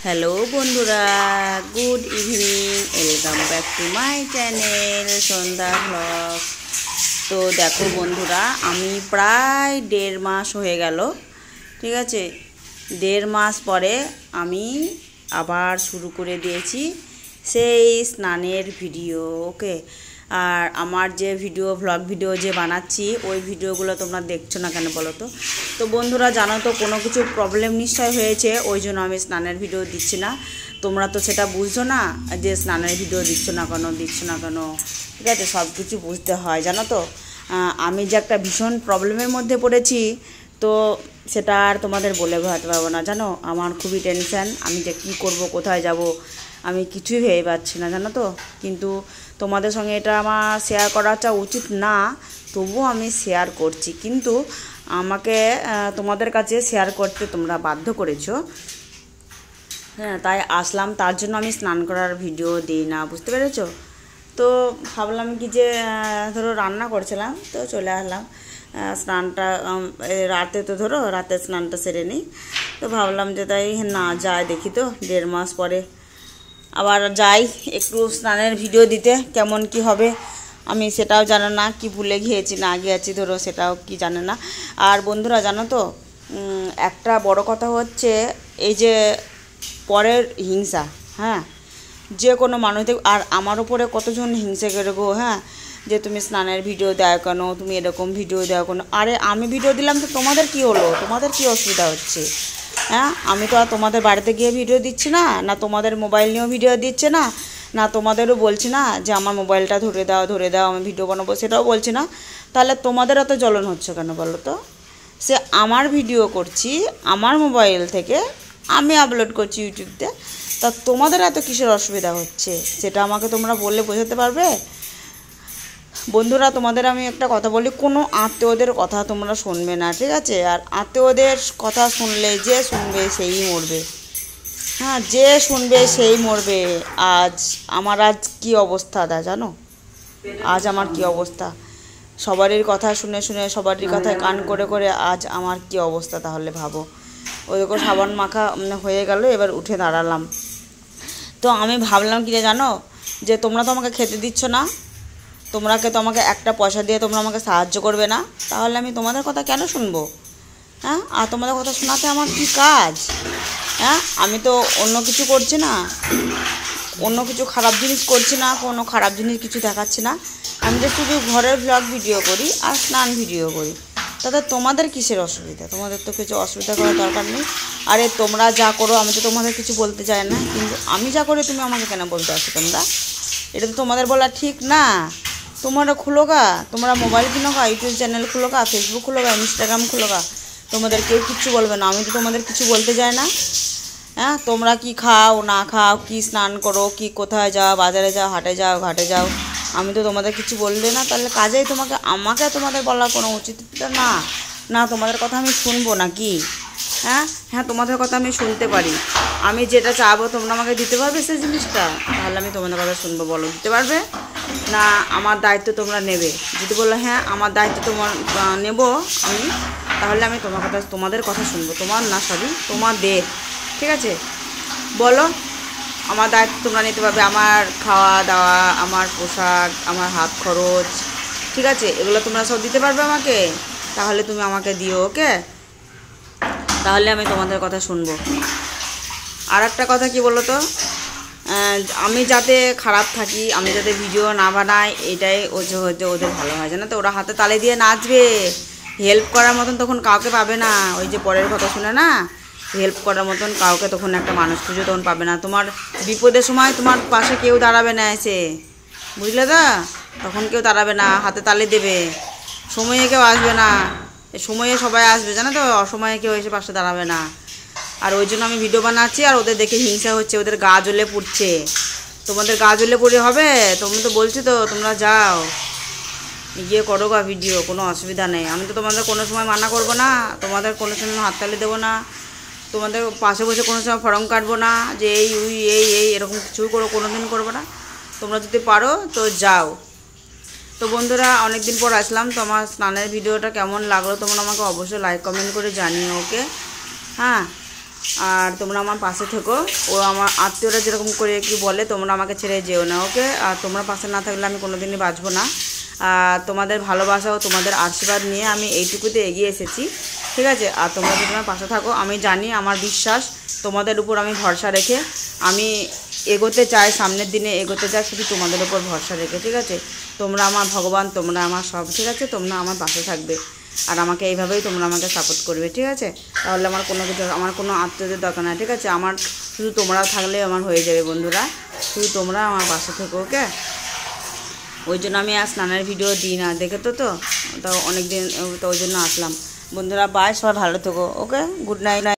Hello বন্ধুরা, good evening, welcome back to my channel Sandhya blog. তো দেখো বন্ধুরা, আমি প্রায় 1.5 মাস হয়ে গেল, ঠিক আছে। 1.5 মাস পরে আমি আবার শুরু করে দিয়েছি সেই স্নানের ভিডিও, ওকে। আর আমার যে ভ্লগ ভিডিও যে বানাচ্ছি, ওই ভিডিওগুলো তোমরা দেখছো না কেন বলো তো? তো বন্ধুরা জানো তো, কোনো কিছু প্রবলেম নিশ্চয় হয়েছে, ওই জন্য আমি স্নানের ভিডিও দিচ্ছি না। তোমরা তো সেটা বুঝছো না যে স্নানের ভিডিও দিচ্ছ না কেন, ঠিক আছে। সব কিছু বুঝতে হয় জানো তো। আমি যে একটা ভীষণ প্রবলেমের মধ্যে পড়েছি, তো সেটা আর তোমাদের বলে বোঝাতে পারবো না জানো। আমার খুবই টেনশন, আমি যে কী করবো, কোথায় যাব, আমি কিছুই ভেবে পাচ্ছি না জানো তো। কিন্তু তোমাদের সঙ্গে এটা আমার শেয়ার করাটা উচিত না, তবুও আমি শেয়ার করছি। কিন্তু আমাকে তোমাদের কাছে শেয়ার করতে তোমরা বাধ্য করেছো, হ্যাঁ, তাই আসলাম। তার জন্য আমি স্নান করার ভিডিও দিই না, বুঝতে পেরেছো? তো ভাবলাম কি যে ধরো রান্না করছিলাম, তো চলে আসলাম স্নানটা রাতে, তো ধরো রাতে স্নানটা সেরে নিই। তো ভাবলাম যে তাই না যায় দেখি, তো 1.5 মাস পরে আবার যাই একটু স্নানের ভিডিও দিতে। কেমন কি হবে আমি সেটাও জানো না, কি ভুলে গিয়েছি না গিয়েছি ধরো সেটাও কি জানে না। আর বন্ধুরা জানো তো, একটা বড় কথা হচ্ছে এই যে পরের হিংসা, হ্যাঁ, যে কোনো মানুষ। আর আমার উপরে কতজন হিংসা করে গো, হ্যাঁ, যে তুমি স্নানের ভিডিও দাও কেন, তুমি এরকম ভিডিও দাও কেন। আরে আমি ভিডিও দিলাম তো তোমাদের কি হলো, তোমাদের কি অসুবিধা হচ্ছে? হ্যাঁ, আমি তো আর তোমাদের বাড়িতে গিয়ে ভিডিও দিচ্ছি না, না তোমাদের মোবাইল নিয়েও ভিডিও দিচ্ছে না, না তোমাদেরও বলছি না যে আমার মোবাইলটা ধরে দাও আমি ভিডিও বানাবো, সেটাও বলছি না। তাহলে তোমাদের এত জ্বলন হচ্ছে কেন বলো তো? সে আমার ভিডিও করছি আমার মোবাইল থেকে, আমি আপলোড করছি ইউটিউবতে, তা তোমাদের এত কিসের অসুবিধা হচ্ছে সেটা আমাকে তোমরা বললে বোঝাতে পারবে? বন্ধুরা তোমাদের আমি একটা কথা বলি, কোনো আত্মীয়দের কথা তোমরা শুনবে না, ঠিক আছে। আর আত্মীয়দের কথা শুনলে যে শুনবে সেই মরবে, হ্যাঁ, যে শুনবে সেই মরবে। আজ কি অবস্থা জানো, আজ আমার কি অবস্থা, সবারই কথা শুনে শুনে, সবারই কথায় কান করে করে আজ আমার কি অবস্থা, তাহলে ভাবো। ওই দেখো সাবান মাখা হয়ে গেল, এবার উঠে দাঁড়ালাম। তো আমি ভাবলাম কি জানো, যে তোমরা তো আমাকে খেতে দিচ্ছ না, তো আমাকে একটা পয়সা দিয়ে তোমরা আমাকে সাহায্য করবে না, তাহলে আমি তোমাদের কথা কেন শুনবো? হ্যাঁ, আর তোমাদের কথা শোনাতে আমার কি কাজ? হ্যাঁ, আমি তো অন্য কিছু করছি না, অন্য কিছু খারাপ জিনিস করছি না, কোনো খারাপ জিনিস কিছু দেখাচ্ছি না। আমি তো শুধু ঘরের ব্লগ ভিডিও করি আর স্নান ভিডিও করি, তাতে তোমাদের কিসের অসুবিধা? তোমাদের তো কিছু অসুবিধা করার দরকার নেই। আরে তোমরা যা করো আমি তো তোমাদের কিছু বলতে চাই না, কিন্তু আমি যা করি তুমি আমাকে কেন বলতে আসো তোমরা? এটা তো তোমাদের বলা ঠিক না। তোমরা খুলো গা, তোমরা মোবাইল কিনো গা, ইউটিউব চ্যানেল খুলো গা, ফেসবুক খুলো গা, ইনস্টাগ্রাম খুলো গা, তোমাদের কেউ কিচ্ছু বলবে না। আমি তো তোমাদের কিছু বলতে চাই না। হ্যাঁ, তোমরা কি খাও না খাও, কি স্নান করো, কি কোথায় যাও, বাজারে যাও, হাটে যাও, ঘাটে যাও, আমি তো তোমাদের কিছু বললে না, তাহলে কাজেই আমাকে তোমাদের বলার কোনো উচিত না। না, তোমাদের কথা আমি শুনবো না কি? হ্যাঁ হ্যাঁ, তোমাদের কথা আমি শুনতে পারি। আমি যেটা চাবো তোমরা আমাকে দিতে পারবে সেই জিনিসটা, তাহলে আমি তোমাদের কথা শুনবো। বলো, দিতে পারবে না? আমার দায়িত্ব তোমরা নেবে। যদি বলো হ্যাঁ আমার দায়িত্ব তোমার নেব আমি, তাহলে আমি তোমাদের কথা শুনবো। তোমাদের, ঠিক আছে। বলো, আমার দায়িত্ব তোমরা নিতে পারবে, আমার খাওয়া দাওয়া, আমার পোশাক, আমার হাত খরচ, ঠিক আছে, এগুলো তোমরা সব দিতে পারবে আমাকে, তাহলে তুমি আমাকে দিও, ওকে। তাহলে আমি তোমাদের কথা শুনবো। আর একটা কথা কি বলো তো, আমি যাতে খারাপ থাকি, আমি যাতে ভিডিও না বানাই, এটাই হচ্ছে ওদের ভালো হয় জানো তো। ওরা হাতে তালি দিয়ে নাচবে, হেল্প করার মতন তখন কাউকে পাবে না। ওই যে পরের কথা শুনে না, হেল্প করার মতন কাউকে তখন একটা মানুষ খুঁজে তখন পাবে না। তোমার বিপদের সময় তোমার পাশে কেউ দাঁড়াবে না এসে, বুঝলে তো? তখন কেউ দাঁড়াবে না, হাতে তালি দেবে। সময়ে কেউ আসবে না, সময়ে সবাই আসবে জানো তো, অসময়ে কেউ এসে পাশে দাঁড়াবে না। আর ওই জন্য আমি ভিডিও বানাচ্ছি, আর ওদের দেখে হিংসা হচ্ছে, ওদের গা জ্বলে পুড়ছে। তোমাদের গা জ্বলে পড়ে হবে? তোমরা তো বলছি তো, তোমরা যাও গিয়ে করো গা ভিডিও, কোনো অসুবিধা নেই। আমি তো তোমাদের কোনো সময় মানা করবো না, তোমাদের কোনো সময় হাততালি দেবো না, তোমাদের পাশে বসে কোনো সময় ফরম কাটবো না যে এই এরকম কিছু কোনো দিন করবো না। তোমরা যদি পারো তো যাও। তো বন্ধুরা, অনেক দিন পর আসলাম, তো আমার স্নানের ভিডিওটা কেমন লাগলো তোমরা আমাকে অবশ্যই লাইক কমেন্ট করে জানিও, ওকে। হ্যাঁ, আর তোমরা আমার পাশে থেকো। ও আমার আত্মীয়রা যেরকম করে কি বলে, তোমরা আমাকে ছেড়ে যেও না, ওকে? আর তোমরা পাশে না থাকলে আমি কোনোদিনই বাঁচবো না। তোমাদের ভালোবাসা ও তোমাদের আশীর্বাদ নিয়ে আমি এইটুকুতে এগিয়ে এসেছি, ঠিক আছে? আর তোমরা যদি আমার পাশে থাকো, আমি জানি, আমার বিশ্বাস, তোমাদের উপর আমি ভরসা রেখে আমি এগোতে চাই, সামনের দিনে এগোতে চাই শুধু তোমাদের উপর ভরসা রেখে, ঠিক আছে? তোমরা আমার ভগবান, তোমরা আমার সব, ঠিক আছে? তোমরা আমার পাশে থাকবে আর আমাকে এইভাবেই তোমরা আমাকে সাপোর্ট করবে, ঠিক আছে? তাহলে আমার কোনো কিছু, আমার কোনো আত্মীয়দের দরকার নাই, ঠিক আছে? আমার শুধু তোমরা থাকলে আমার হয়ে যাবে বন্ধুরা, শুধু তোমরা আমার পাশে থেকো, ওকে? ওই জন্য আমি আর স্নানের ভিডিও দিই না, দেখে তো অনেক দিন, তো ওই জন্য আসলাম বন্ধুরা। বাই, সবাই ভালো থেকো, ওকে? Good night.